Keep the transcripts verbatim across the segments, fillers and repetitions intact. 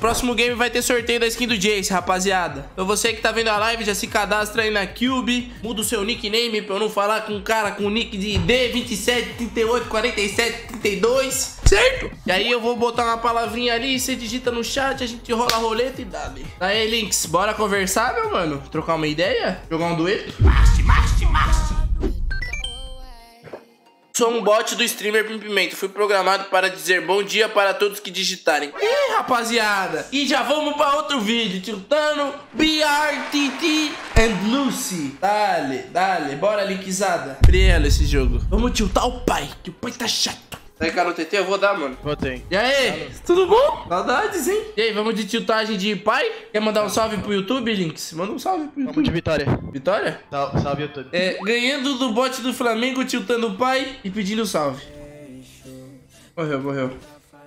Próximo game vai ter sorteio da skin do Jace, rapaziada. Então você que tá vendo a live, já se cadastra aí na Cube. Muda o seu nickname pra eu não falar com um cara com nick de D vinte e sete, trinta e oito, quarenta e sete, trinta e dois. Certo? E aí eu vou botar uma palavrinha ali, você digita no chat, a gente rola a roleta e dá. Aí, Lynx, bora conversar, meu mano? Trocar uma ideia? Jogar um dueto? Marche, marche, marche. Sou um bot do streamer Pimpimento. Fui programado para dizer bom dia para todos que digitarem. Ih, rapaziada. E já vamos para outro vídeo. Tiltando, B R T T and Lucy. Dale, dale. Bora, linkzada. Friela esse jogo. Vamos tiltar o pai, que o pai tá chato. Tá aí, cara, no T T? Eu vou dar, mano. Botei. E aí? Tudo bom? Saudades, hein? E aí, vamos de tiltagem de pai? Quer mandar um salve pro YouTube, Lynx? Manda um salve pro YouTube. Vamos de Vitória. Vitória? Salve, salve YouTube. É, ganhando do bot do Flamengo, tiltando o pai e pedindo salve. Morreu, morreu.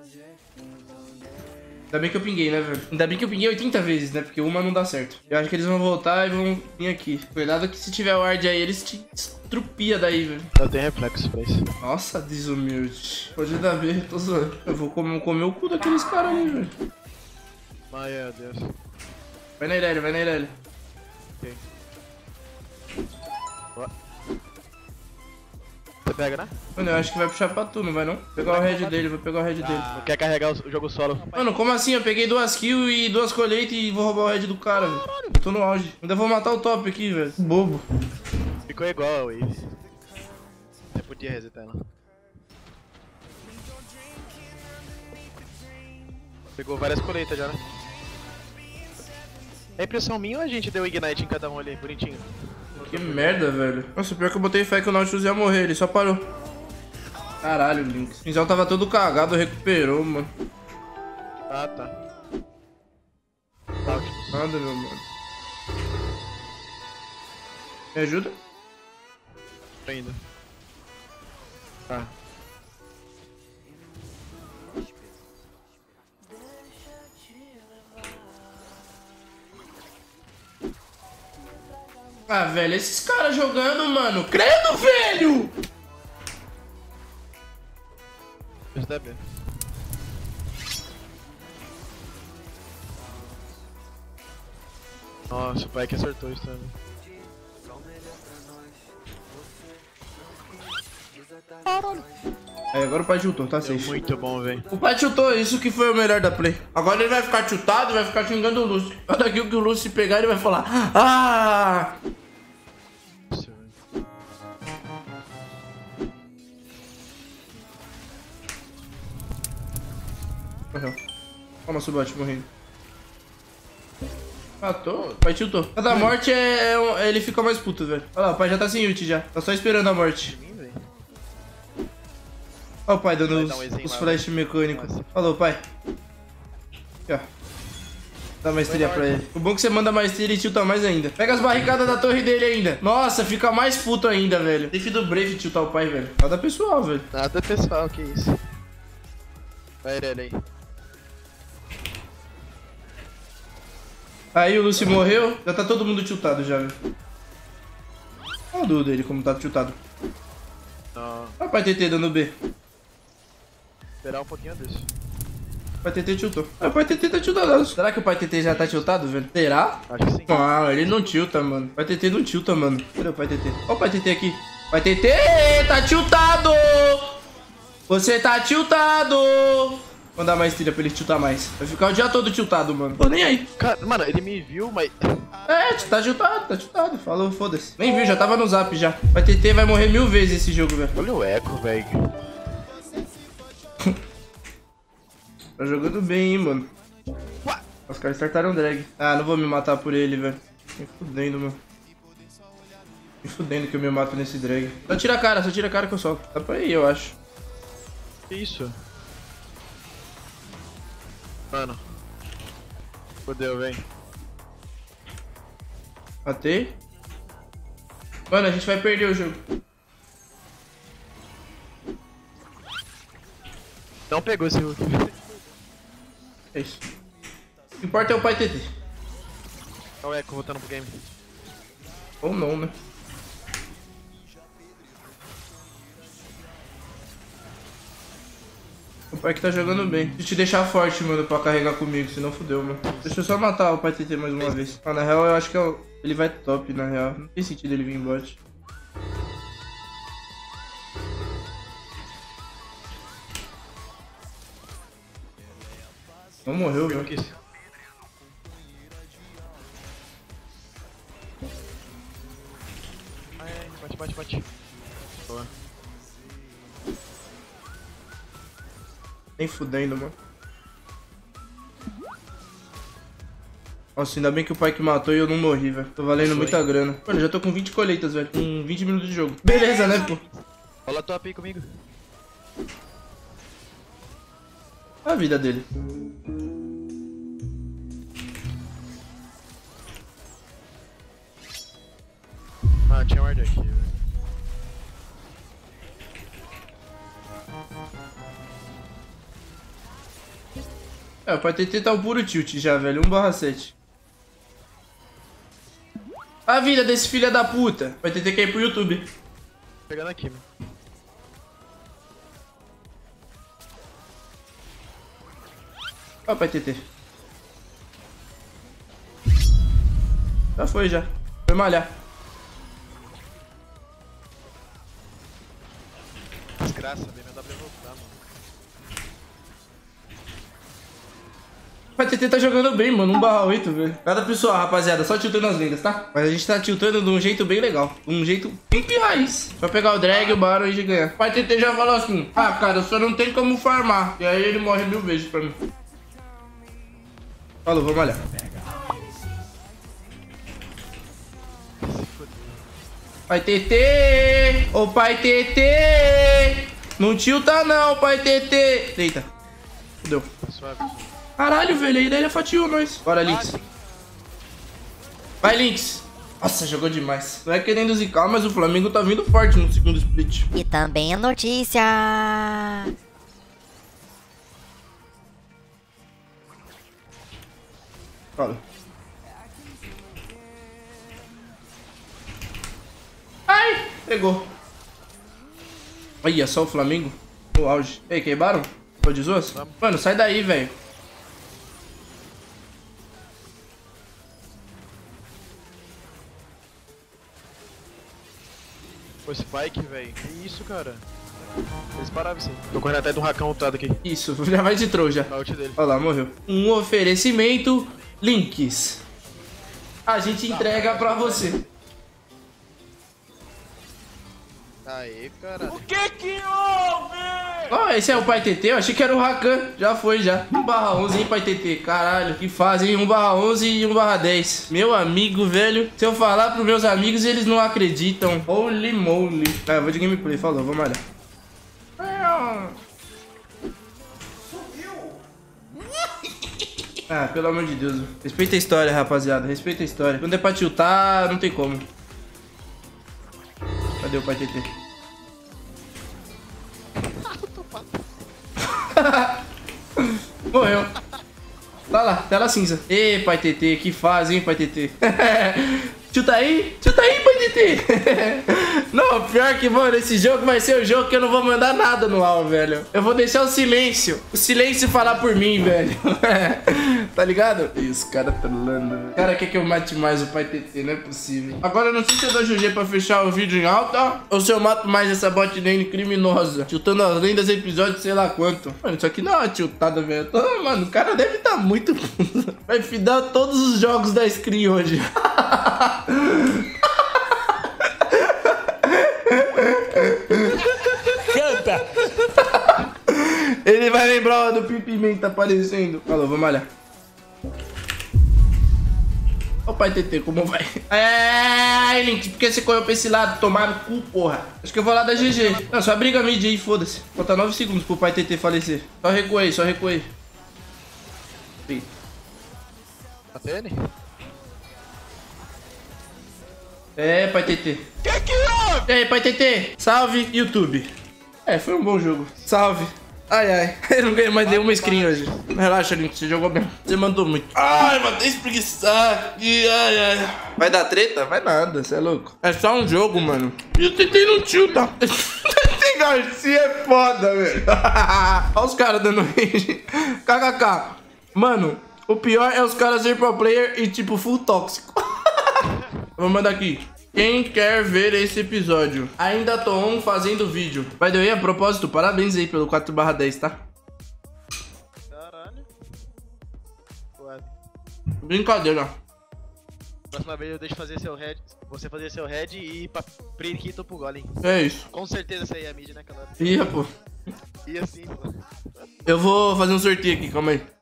Ainda bem que eu pinguei, né, velho? Ainda bem que eu pinguei oitenta vezes, né? Porque uma não dá certo. Eu acho que eles vão voltar e vão vir aqui. Cuidado que se tiver ward aí, eles te estrupia daí, velho. Eu tenho reflexo pra isso. Nossa, desumilde. Pode dar ver, tô zoando. Eu vou comer, comer o cu daqueles caras ali, velho. Ai, meu Deus. Vai na Irelia, vai na Irelia. Ok. Boa. Você pega, né? Mano, eu acho que vai puxar pra tu, não vai não? Vou pegar o red dele, vou pegar o red dele. Não quer carregar o jogo solo. Mano, como assim? Eu peguei duas kills e duas colheitas e vou roubar o red do cara, velho. Eu tô no auge. Ainda vou matar o top aqui, velho. Bobo. Ficou igual a Wave. Você podia resetar ela. Pegou várias colheitas já, né? É impressão minha ou a gente deu Ignite em cada um ali, bonitinho? Que merda, velho. Nossa, pior que eu botei fé que o Nautilus ia morrer, ele só parou. Caralho, Lynx. O Pinzão tava todo cagado, recuperou, mano. Ah, tá. Tá ótimo. Nada, meu mano. Me ajuda? Tô indo. Tá. Ah, velho, esses caras jogando, mano. Credo, velho! Ajuda bem. Nossa, o pai que acertou isso também. Caralho. Aí, agora o pai tiltou, tá Deu safe. muito bom, velho. O pai tiltou, isso que foi o melhor da play. Agora ele vai ficar tiltado e vai ficar xingando o Lucy. Olha aqui o que o Lucy pegar, ele vai falar: ah! Nossa, velho. Morreu. Calma, Subot, morrendo. Matou? O pai tiltou. Cada morte é, é um- ele fica mais puto, velho. Olha lá, o pai já tá sem ult já. Tá só esperando a morte. Mim, velho. Olha o pai dando Vai os, dar um exinho os lá, flash mecânicos. Falou, pai. Aqui, ó. Dá maestria pra ele. O bom é que você manda maestria e tilta mais ainda. Pega as barricadas da torre dele ainda. Nossa, fica mais puto ainda, velho. Tem do Brave tiltar o pai, velho. Nada pessoal, velho. Nada pessoal, que isso. Vai ele aí. Aí o Lucy morreu. Já tá todo mundo tiltado já, velho. Olha o duo dele como tá tiltado. Não, Olha o pai T T dando B. esperar um pouquinho desse. O pai T T tiltou. Ah, o pai T T tá tiltado. Será que o pai T T já tá tiltado, velho? Será? Acho que sim. Não, ele não tilta, mano. O pai T T não tilta, mano. Cadê o pai T T? Olha o pai T T aqui. Pai T T, tá tiltado! Você tá tiltado! Vou dar mais trilha pra ele tiltar mais. Vai ficar o dia todo tiltado, mano. Tô nem aí. Cara, mano, ele me viu, mas... É, tá tiltado, tá tiltado. Falou, foda-se. Nem viu, já tava no zap já. Pai T T vai morrer mil vezes esse jogo, velho. Olha o eco, velho. Tá jogando bem, hein, mano. Os caras startaram drag. Ah, não vou me matar por ele, velho. Me fudendo, mano. Me fudendo que eu me mato nesse drag. Só tira a cara, só tira a cara que eu solto. Dá pra ir, eu acho. Que isso? Mano. Fodeu, vem. Matei. Mano, a gente vai perder o jogo. Não pegou esse Hulk. É isso. O que importa é o pai T T. Olha o eco voltando pro game. Ou não, né? O O pai que tá jogando bem. Preciso te deixar forte, mano, pra carregar comigo, senão fudeu, mano. Deixa eu só matar o pai T T mais uma vez. Ah, na real, eu acho que eu... ele vai top, na real. Não tem sentido ele vir em bot. Não morreu, velho. Bate, bate, bate. Boa. Nem fudendo, mano. Nossa, ainda bem que o pai que matou e eu não morri, velho. Tô valendo Foi. muita grana. Mano, eu já tô com vinte colheitas, velho. Com vinte minutos de jogo. Beleza, né, pô? Rola top aí comigo. A vida dele. Ah, tinha um ward aqui, velho. É, o pai T T tá o puro tilt já, velho. um barra sete. A vida desse filho da puta. O pai T T quer ir pro YouTube. Pegando aqui, mano. Ó, pai T T. Já foi, já. Foi malhar. Desgraça, B M W voltar, mano. O pai T T tá jogando bem, mano. um barra oito, velho. Nada pessoal, rapaziada. Só tiltando as lendas, tá? Mas a gente tá tiltando de um jeito bem legal. Um jeito pimp raiz. Só pegar o drag, o Baron e de ganhar. O pai T T já falou assim: ah, cara, só não tem como farmar. E aí ele morre mil vezes pra mim. Falou, vamos olhar. Pai T T! Ô pai T T! Não tilta não, pai T T! Eita. Fudeu. Suave. Caralho, velho. Ele, ele fatiou nós. Bora, Lynx. Vai, Lynx. Nossa, jogou demais. Não é querendo zicar, mas o Flamengo tá vindo forte no segundo split. E também a notícia. Fala. Ai, pegou. Olha só o Flamengo. O auge. Ei, queimaram? Tô de zoas? Mano, sai daí, velho. Pô, esse bike, velho. Que isso, cara? Eles paravam assim. Tô correndo até do racão ultado aqui. Isso, já vai de troja. A ult dele. Olha lá, morreu. Um oferecimento, Lynx. A gente entrega pra você. Aê, caralho. O que que houve? Ó, esse é o pai T T? Eu achei que era o Rakan. Já foi, já. um barra onze, hein, pai T T? Caralho, que fazem um barra onze e um barra dez. Meu amigo, velho. Se eu falar pros meus amigos, eles não acreditam. Holy moly. Tá, eu vou de gameplay. Falou, vamos olhar. Ah, pelo amor de Deus. Respeita a história, rapaziada. Respeita a história. Quando é pra tiltar, não tem como. Cadê o pai T T? Morreu. Tá lá, tela cinza. Ê, pai T T, que faz, hein, pai T T? Chuta aí, chuta aí, pai T T. Não, pior que, mano, esse jogo vai ser o jogo que eu não vou mandar nada no A U, velho. Eu vou deixar o silêncio. O silêncio falar por mim, velho. Tá ligado? Ih, os caras trolando, velho. O cara quer que eu mate mais o pai T T, não é possível. Agora eu não sei se eu dou G G pra fechar o vídeo em alta ou se eu mato mais essa bot lane criminosa. Tiltando as lendas episódios, sei lá quanto. Mano, isso aqui não é uma tiltada, velho. Tô... Mano, o cara deve estar tá muito... Vai fidar todos os jogos da screen hoje. Canta! Ele vai lembrar do Pipimenta aparecendo. Falou, vamos olhar. Ó o pai T T, como vai? É, Lynx, por que você correu pra esse lado? Tomar no cu, porra. Acho que eu vou lá da G G. Não, só briga mid aí, foda-se. Falta nove segundos pro pai T T falecer. Só recuei, só recuei. Matei ele? É, pai T T. Que que houve? E aí, pai T T? Salve, YouTube. É, foi um bom jogo. Salve. Ai, ai. Eu não ganhei mais nenhuma screen hoje. Relaxa, Link, você jogou bem. Você mandou muito. Ai, vou até espreguiçar. Ai, ai. Vai dar treta? Vai nada, você é louco. É só um jogo, mano. E eu tentei no tio, tá? Tentei Garcia é foda, velho. Olha os caras dando rage. Kkk. Mano, o pior é os caras ser pro player e tipo full tóxico. Vou mandar aqui. Quem quer ver esse episódio? Ainda tô on fazendo vídeo. By the way, a propósito, parabéns aí pelo quatro barra dez, tá? Caralho. Ué. Brincadeira. Próxima vez eu deixo fazer seu head. Você fazer seu head e ir pra periquito pro golem. É isso. Com certeza essa aí é a mid, né, cara? Ia, pô. E assim, pô. Eu vou fazer um sorteio aqui, calma aí.